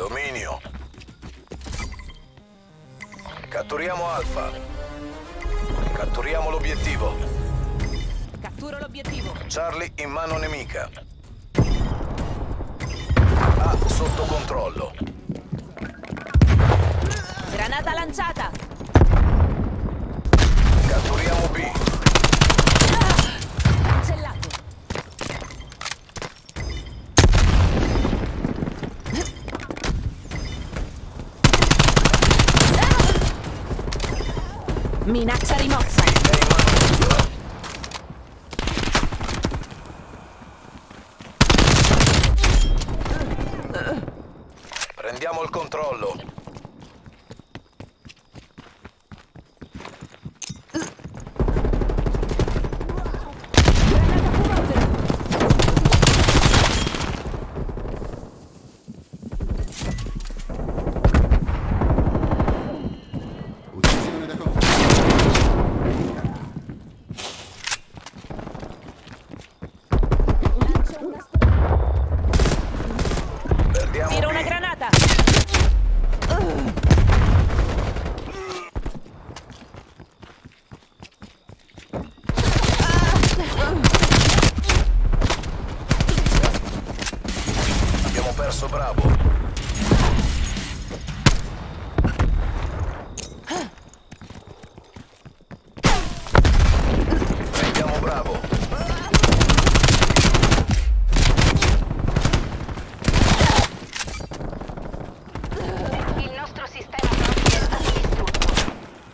Dominio. Catturiamo Alfa. Catturiamo l'obiettivo. Catturo l'obiettivo. Charlie in mano nemica. A sotto controllo. Granata lanciata. Catturiamo B. Cancellato. Minaccia rimossa. È in mano nostra. Prendiamo il controllo. Uccisione da confermare. Perdiamo Tiro una B. granata. Abbiamo perso Bravo. Prendiamo Bravo. Il nostro sistema proprio è stato distrutto.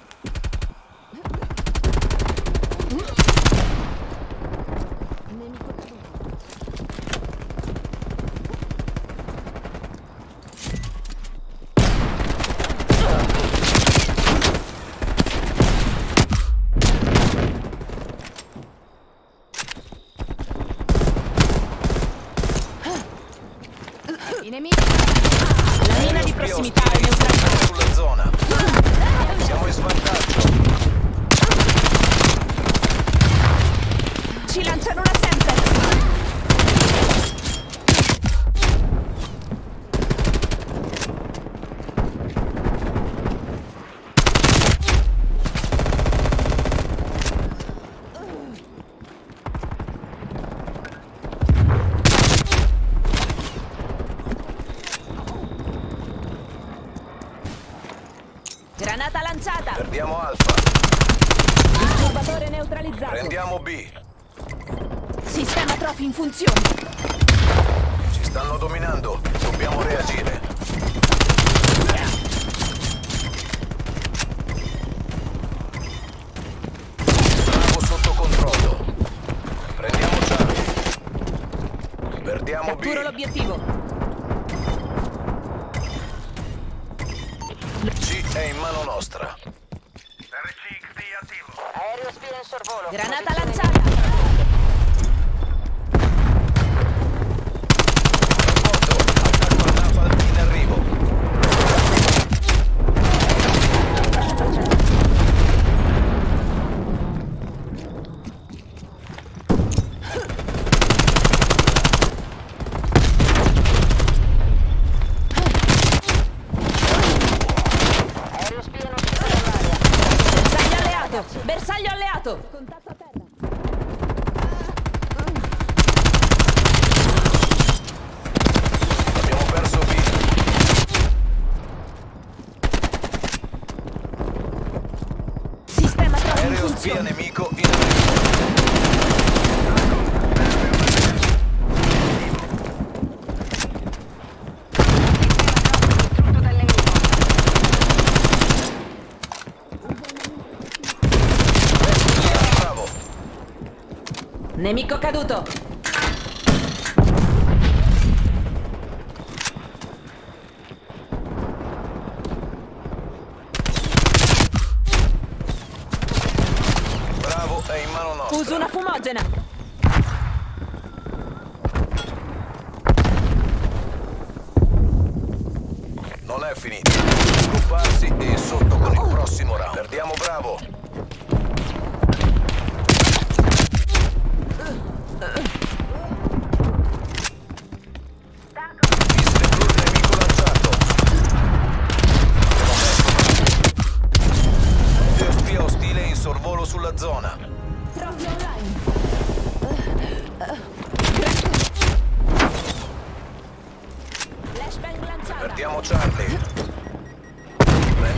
I nemici. La mina di prossimità è neutralizzata. Sulla zona. Siamo in svantaggio. Ci lanciano una sempre. Granata lanciata. Perdiamo Alfa. Disturbatore neutralizzato. Prendiamo B. Sistema trofi in funzione. Ci stanno dominando. Dobbiamo reagire. Bravo sotto controllo. Prendiamo Charlie. Perdiamo Catturo B. l'obiettivo. C è in mano nostra. RCXD attivo. Aereo spia in sorvolo. Granata Posizione lanciata. Rapporto. Attacco al Napalm in arrivo. Aereo spia non si trova all'aria. Bersaglio alleato. Bersaglio alleato. Contatto a terra. Abbiamo perso B. Sistema trofi in Aereo spia funzione. nemico in arrivo. Distrutto dal nemico. Bravo. Nemico caduto. Bravo è in mano nostra. Uso una fumogena. Non è finito. Sgrupparsi e sotto con il prossimo round. Perdiamo Bravo. Missile blu nemico lanciato.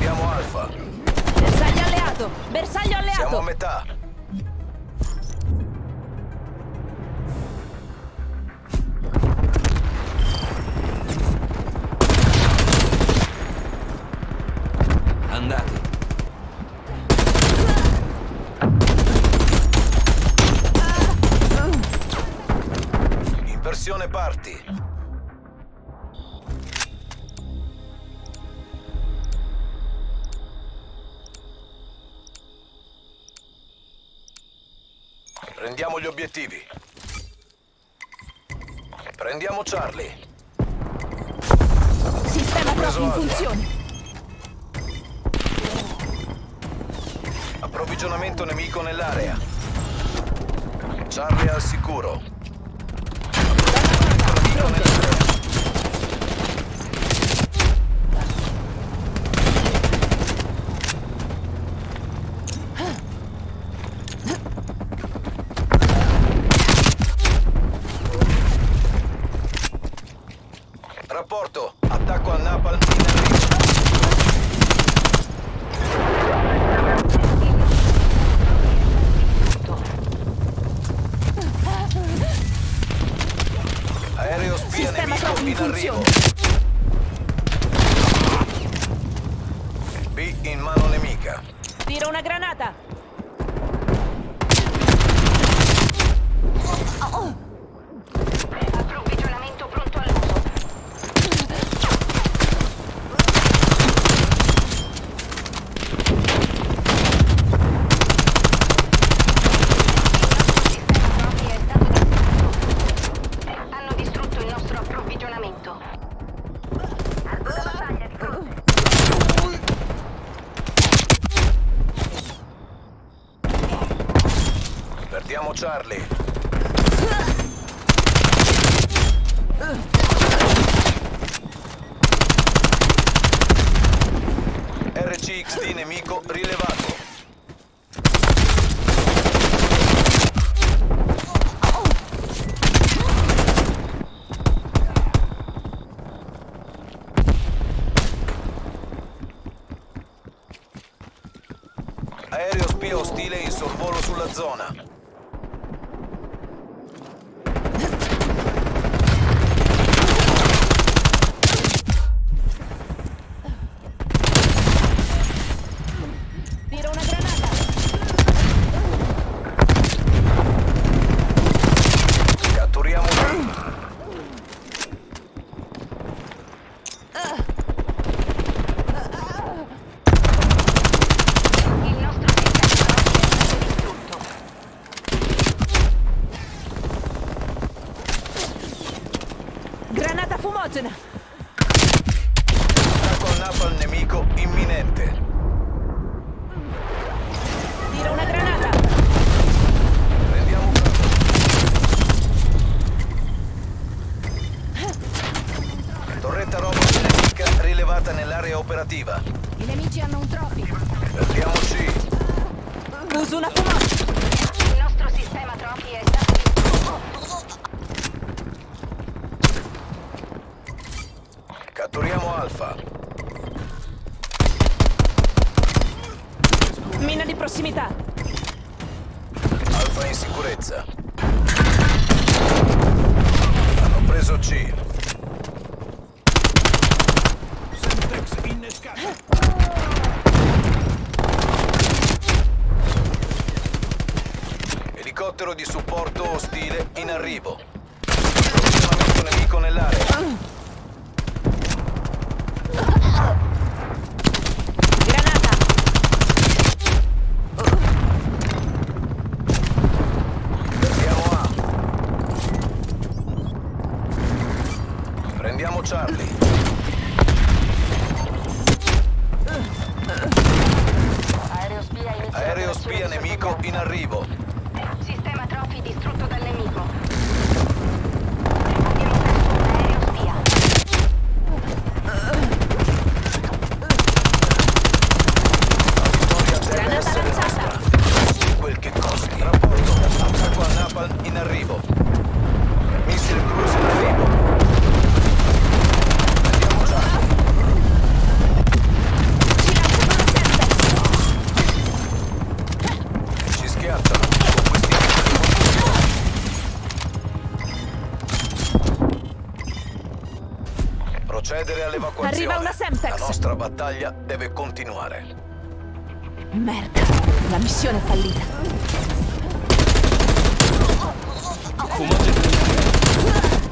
Prendiamo Alfa. Bersaglio alleato! Bersaglio Siamo a alleato! metà. Andate. Inversione parti. Prendiamo gli obiettivi. Prendiamo Charlie. Sistema Preso proprio in Alfa. funzione! Approvvigionamento nemico nell'area. Charlie al sicuro. Nemico nell'area. Rapporto. Attacco al Napalm in arrivo. Aereo spia Sistema nemico proprio in in arrivo. B in mano nemica. Tiro una granata! Approvvigionamento pronto all'uso. Hanno distrutto il nostro approvvigionamento. Arco da battaglia di fronte. Perdiamo Charlie. RCXD nemico rilevato. Aereo spia ostile in sorvolo sulla zona. Tiro una granata! Catturiamo B. Il nostro sistema è distrutto. Granata fumogena! Attacco al Napalm nemico imminente. Tiro una granata! Prendiamo torretta robot nemica rilevata nell'area operativa. I nemici hanno un trophy! Perdiamo C. Uso una fumogena! Il nostro sistema trophy è stato distrutto. Catturiamo Alfa. Mina di prossimità! Alfa in sicurezza. Hanno preso C. Elicottero di supporto ostile in arrivo. Approvvigionamento nemico nell'area. Granata! Perdiamo A. Prendiamo Charlie. Aereo spia nemico in arrivo. Sistema trophy distrutto dal nemico. Abbiamo perso un aereo spia. La vittoria deve Granata essere lanciata. nostra. Costi quel che costi. Rapporto. Attacco al Napalm in arrivo. Missile cruise in arrivo. Prendiamo Charlie. procedere all'evacuazione. Arriva una Semtex. La nostra battaglia deve continuare. Merda, la missione è fallita. Fumate.